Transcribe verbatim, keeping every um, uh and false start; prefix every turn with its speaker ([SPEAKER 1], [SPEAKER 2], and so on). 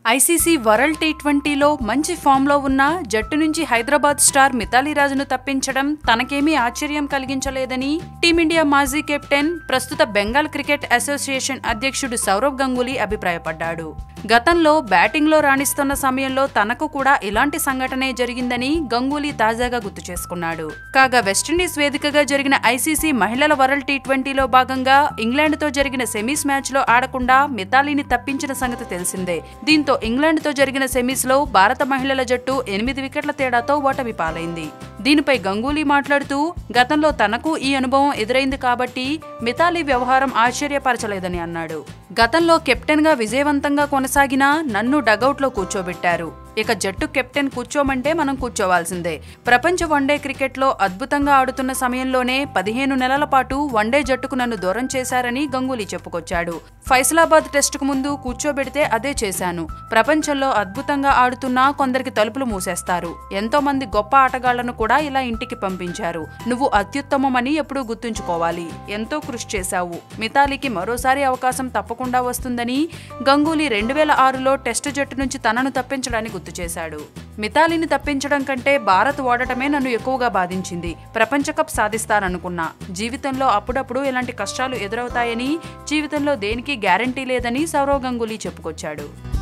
[SPEAKER 1] ICC world tea ట్వంటీలో మంచి ఫామ్లో ఉన్న జట్టు నుంచి హైదరాబాద్ స్టార్ మిథాలీ రాజ్ను తప్పించడం తనకేమీ ఆశ్చర్యం కలిగించలేదని టీమిండియా మాజీ కెప్టెన్, ప్రస్తుత బెంగాల్ క్రికెట్ అసోసియేషన్ అధ్యక్షుడు సౌరవ్ గంగూలీ అభిప్రాయపడ్డాడు. గతంలో బ్యాటింగ్లో రాణిస్తున్న సమయంలో తనకు కూడా ఇలాంటి సంఘటనే జరిగిందని గంగూలీ తాజాగా గుర్తు చేసుకున్నాడు. కాగా వెస్టిండీస్ వేదికగా జరిగిన ఐసీసీ మహిళల వరల్డ్ టీ ట్వంటీలో భాగంగా ఇంగ్లాండ్తో జరిగిన సెమీస్ మ్యాచ్లో ఆడకుండా మిథాలీని తప్పించిన సంగతి తెలిసిందే. దీంతో ఇంగ్లాండ్తో జరిగిన సెమీస్లో భారత మహిళల జట్టు ఎనిమిది వికెట్ల తేడాతో ఓటమి పాలైంది. దీనిపై గంగూలీ మాట్లాడుతూ, గతంలో తనకు ఈ అనుభవం ఎదురైంది కాబట్టి మిథాలీ వ్యవహారం ఆశ్చర్యపరచలేదని అన్నాడు. గతంలో కెప్టెన్గా విజయవంతంగా కొనసాగినా నన్ను డగౌట్లో కూర్చోబెట్టారు. ఇక జట్టు కెప్టెన్ కూర్చోమంటే మనం కూర్చోవాల్సిందే. ప్రపంచ వన్డే క్రికెట్లో అద్భుతంగా ఆడుతున్న సమయంలోనే పదిహేను నెలల పాటు వన్డే జట్టుకు నన్ను దూరం చేశారని గంగూలీ చెప్పుకొచ్చాడు. ఫైసలాబాద్ టెస్టుకు ముందు కూర్చోబెడితే అదే చేశాను. ప్రపంచంలో అద్భుతంగా ఆడుతున్నా కొందరికి తలుపులు మూసేస్తారు. ఎంతో మంది గొప్ప ఆటగాళ్లను కూడా ఇలా ఇంటికి పంపించారు. నువ్వు అత్యుత్తమమని ఎప్పుడూ గుర్తుంచుకోవాలి. ఎంతో కృషి చేశావు. మిథాలీకి మరోసారి అవకాశం తప్పకుండా వస్తుందని గంగూలీ రెండు వేల ఆరులో టెస్టు జట్టు నుంచి తనను తప్పించడానికి గుర్తు చేశాడు. మిథాలీని తప్పించడం కంటే భారత్ ఓడటమే నన్ను ఎక్కువగా బాధించింది. ప్రపంచ కప్ సాధిస్తాననుకున్నా. జీవితంలో అప్పుడప్పుడు ఇలాంటి కష్టాలు ఎదురవుతాయని, జీవితంలో దేనికి గ్యారంటీ లేదని సౌరవ్ గంగూలీ చెప్పుకొచ్చాడు.